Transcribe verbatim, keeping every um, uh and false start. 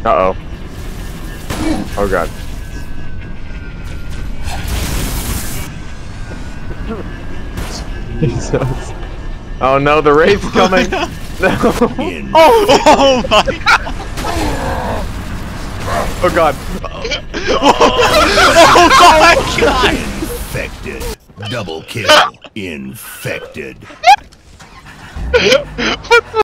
Uh-oh. Oh god. Jesus. Oh no, the raid's coming! No! Oh, oh my god! Oh god! Oh my god! Infected. Double kill. Infected. What the